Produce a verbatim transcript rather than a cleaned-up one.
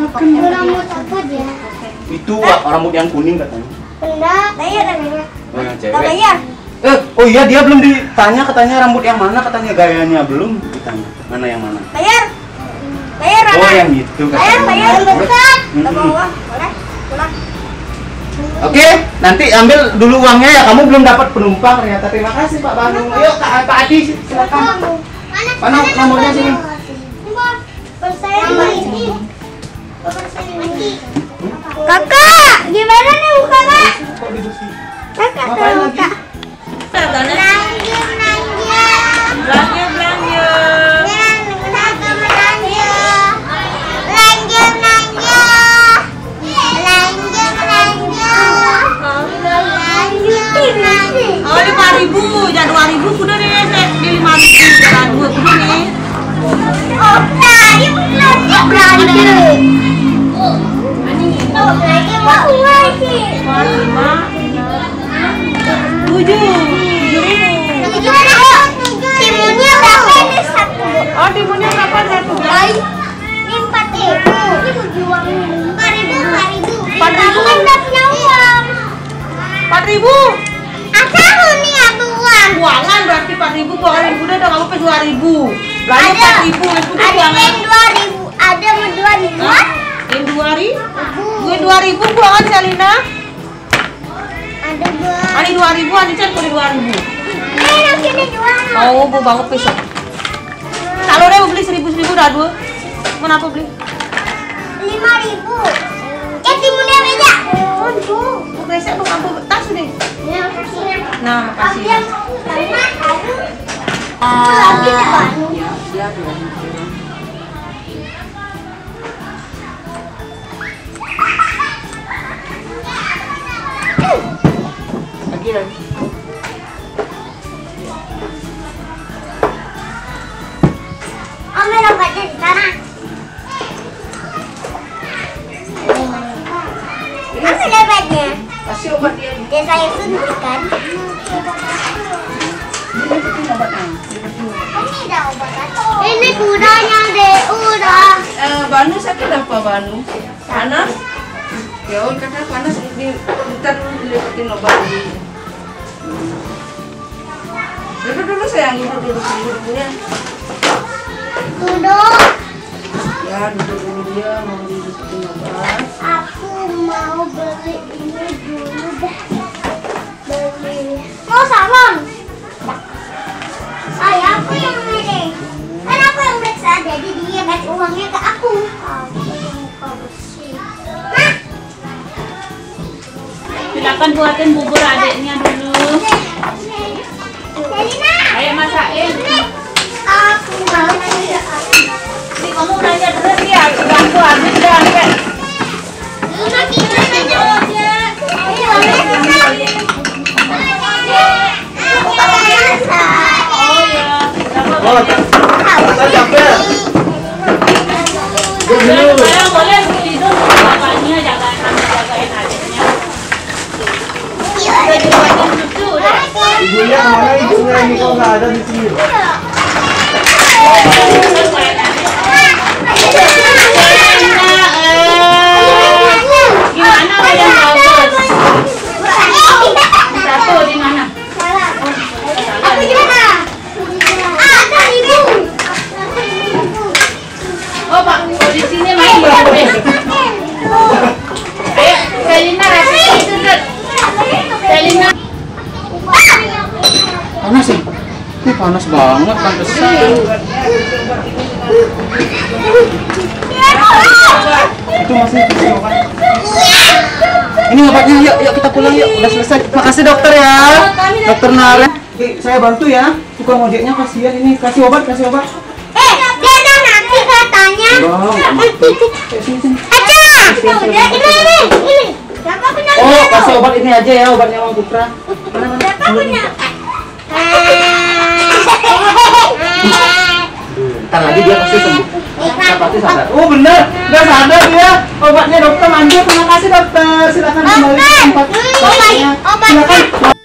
Rambut apa dia? Itu rambut yang kuning katanya. Enggak, bayar namanya. Oh, yang cewek. Bayar. Eh, oh iya dia belum ditanya katanya rambut yang mana, katanya gayanya belum ditanya. Mana yang mana? Bayar. Bayar apa? Oh, yang gitu katanya. Bayar, bayar. Bukan. Mm-mm. Ke bawah, boleh? Pulang. Oke, nanti ambil dulu uangnya ya. Kamu belum dapat penumpang ternyata. Terima kasih Pak Banu. Yuk Kak, Pak Adi silakan. Mana nomornya sini? Kakak, gimana nih buka kak? Kakak Ngapain tuh lagi? kak. Belanja, belanja. Belanja, belanja. Belanja, belanja. Belanja, belanja. Belanja, belanja. Lanjutin nanti. Oh, lima ribu, jangan dua ribu, kuda deh, di lima ribu, jangan dua kuda nih. Oh, belanja, belanja, belanja. Oh, belanja mau lagi. Lima, tujuh, tujuh ribu. Tujuh ribu. Timunnya berapa ini satu? Oh, timunnya berapa satu? Ay, ini empat ribu. Ini mau jual empat ribu, empat ribu. Empat ribu. Kan nggak punya uang. Empat ribu. Asal nih aku uang. Buangan berarti empat ribu, buangan ribu udah kamu pe dua ribu. Belanja Ada. empat ribu, itu Ada buangan. yang dua ribu, ada yang dua ribu. Hah? Yang dua ribu? Ribu. Gue dua ribu buangan Selina. Ada dua. Ani dua ribu, Ani can kau dua ribu. Eh, nanti ada dua. Oh, bu banget besok. Kalau udah mau beli seribu seribu dah dua. Kenapa beli? Lima ribu. Eh, timunnya beda. Oh, itu. Mau besok mau kamu tas deh. Ya, makasih. Nah, makasih. Yang lima, aduh. Lagi ada baru. Siap ya. Lagi lagi. Ambil obatnya di sana. Ambil obatnya. Kasih obat dia. Dia saya suntikan. Ini dah obat atau? Ini kudanya deh, udah. Eh, Banu sakit apa Banu? Panas? Ya udah karena panas di ntar lepatin obat di. Duduk dulu sayang, duduk dulu duduk dulu ya. Duduk. Ya duduk dulu dia mau dilepatin obat. Aku mau beli ini dulu deh. Beli. Mau salon? Saya aku yang beli. Kan aku yang periksa, jadi dia kasih uangnya ke aku. Aku muka bersih. Hah? Silakan buatin bubur adiknya dulu. Selina. Ayo masakin. Aku mau nanya. Nih kamu belanja terus ya. Aku habis dah sampai. Luna gimana jawabnya? Ayo, Luna. Oh ya. Oh, tak capek. Saya boleh tidur bapaknya jangan sampai jagain adiknya. Udah dibuatin susu udah. Ibunya mana ibunya ini kok nggak ada di sini? Gimana yang bagus? Satu di mana? Aku gimana? Ah, dari ibu. Oh pak, oh di sini main boleh. Ayo, Selina rasain itu dud. Selina. Panas sih. Ini panas banget, pantesan. Itu masih kecil kan? Ini obatnya, yuk, yuk kita pulang yuk. Udah selesai. Makasih dokter ya, dokter Nara. Eh, saya bantu ya. Tukang ojeknya kasihan ini. Kasih obat, kasih obat. Eh, dia udah nanti katanya. Bang, eh, sini sini. Aja. Ini ini ini. Siapa punya? Oh, kasih obat ini aja ya, obatnya Mang Putra. Mana mana? Siapa punya? Ntar lagi dia pasti sembuh. Dia pasti sadar. Oh bener, udah sadar dia. Obatnya dokter lanjut. Terima kasih dokter. Silakan kembali ke tempat. Dokter, Silakan.